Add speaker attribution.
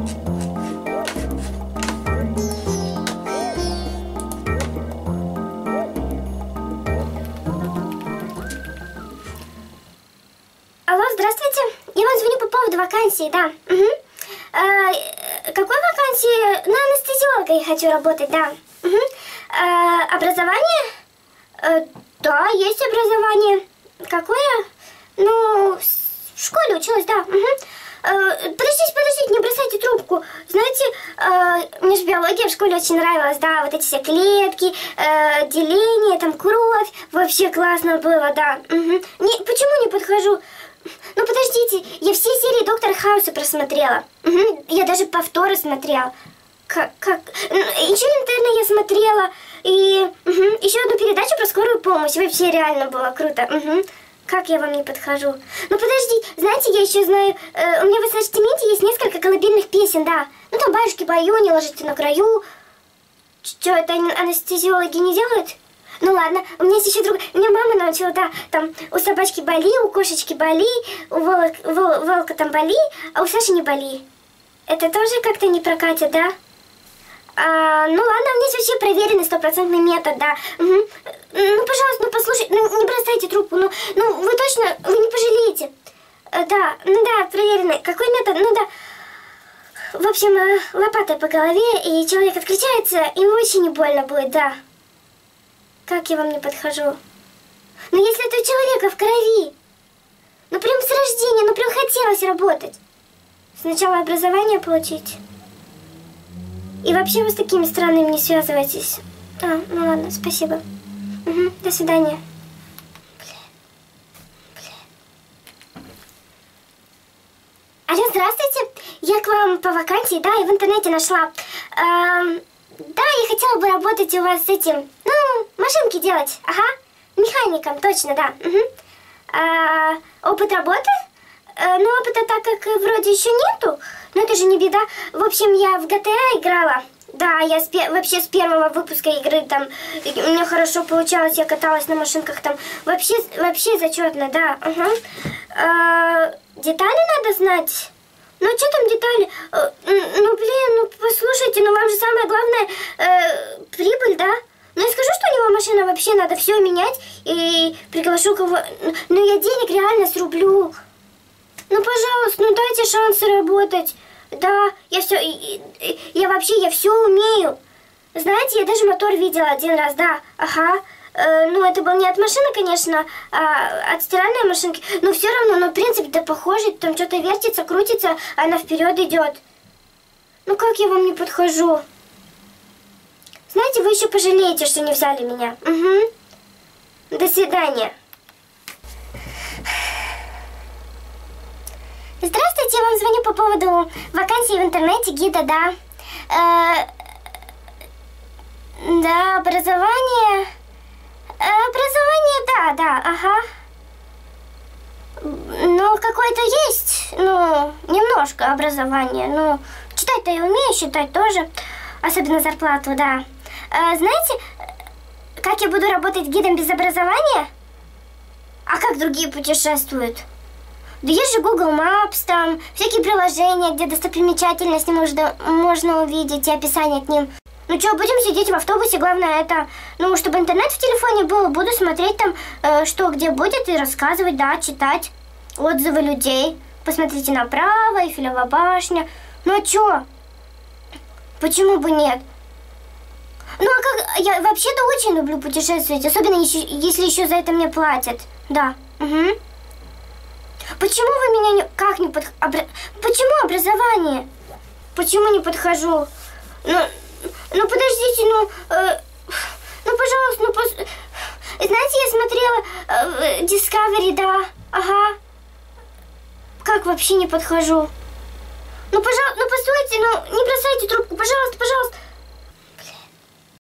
Speaker 1: Алло, здравствуйте. Я вам звоню по поводу вакансии, да. Угу. Какой вакансии? На анестезиолога я хочу работать, да. Угу. Образование? Да, есть образование. Какое? Ну, в школе училась, да. Угу. Подождите, не бросайте трубку. Знаете, мне же биология в школе очень нравилась, да, вот эти все клетки, деление, там кровь, вообще классно было, да. Угу. Почему не подхожу? Ну подождите, я все серии Доктора Хауса просмотрела. Угу. Я даже повторы смотрела. Еще интерны я смотрела. И еще одну передачу про скорую помощь. Вообще реально было круто. Угу. Как я вам не подхожу? Ну подожди, знаете, я еще знаю, у меня в ассортименте есть несколько колыбельных песен, да. Ну там баюшки баю, не ложите на краю. Что, это анестезиологи не делают? Ну ладно, у меня есть еще другая. Меня мама научила, да, там у собачки боли, у кошечки боли, у волка там боли, а у Саши не боли. Это тоже как-то не прокатит, да? Ну ладно, у меня есть вообще проверенный стопроцентный метод, да. Угу. Ну, пожалуйста, ну послушайте, ну не бросайте трубку, ну вы точно, вы не пожалеете. Да, ну да, проверенный. Какой метод? Ну да. В общем, лопатой по голове, и человек откричается, ему очень не больно будет, да. Как я вам не подхожу? Но если это у человека в крови, ну прям с рождения, ну прям хотелось работать. Сначала образование получить. И вообще вы с такими странными не связывайтесь. Ну ладно, спасибо. Угу, до свидания. Алло, здравствуйте. Я к вам по вакансии, да, и в интернете нашла. Да, я хотела бы работать у вас с этим, ну, машинки делать, ага, механиком, точно, да. Угу. Опыт работы? Ну, опыта так как вроде еще нету, но это же не беда. В общем, я в GTA играла, да, я вообще с первого выпуска игры там, у меня хорошо получалось, я каталась на машинках там, вообще зачетно, да, угу. Детали надо знать? Ну, что там детали? Ну, блин, ну, послушайте, ну, вам же самое главное прибыль, да? Ну, я скажу, что у него машина вообще надо все менять и приглашу кого... Ну, я денег реально срублю. Ну, пожалуйста, ну, дайте шансы работать. Да, я все умею. Знаете, я даже мотор видела один раз, да, ага. Ну, это был не от машины, конечно, а от стиральной машинки. Но все равно, ну, принцип-то похожий. Там что-то вертится, крутится, а она вперед идет. Ну, как я вам не подхожу? Знаете, вы еще пожалеете, что не взяли меня. Угу. До свидания. Здравствуйте, я вам звоню по поводу вакансии в интернете, гида, да. Да, образование... Образование, да, ага. Ну, какое-то есть, ну, немножко образования. Ну, читать-то я умею, считать тоже. Особенно зарплату, да. Знаете, как я буду работать гидом без образования? А как другие путешествуют? Да есть же Google Maps, там всякие приложения, где достопримечательности можно увидеть и описание к ним. Ну что, будем сидеть в автобусе, главное это, ну, чтобы интернет в телефоне был, буду смотреть там, что где будет, и рассказывать, да, читать отзывы людей. Посмотрите направо, Эйфелева башня. Ну а что? Почему бы нет? Ну а как, я вообще-то очень люблю путешествовать, особенно если еще за это мне платят. Да, угу. Почему вы меня Почему образование? Почему не подхожу? Ну подождите, пожалуйста, знаете, я смотрела Discovery, да, ага. Как вообще не подхожу? Ну, пожалуйста, ну, постойте, ну, не бросайте трубку, пожалуйста, пожалуйста.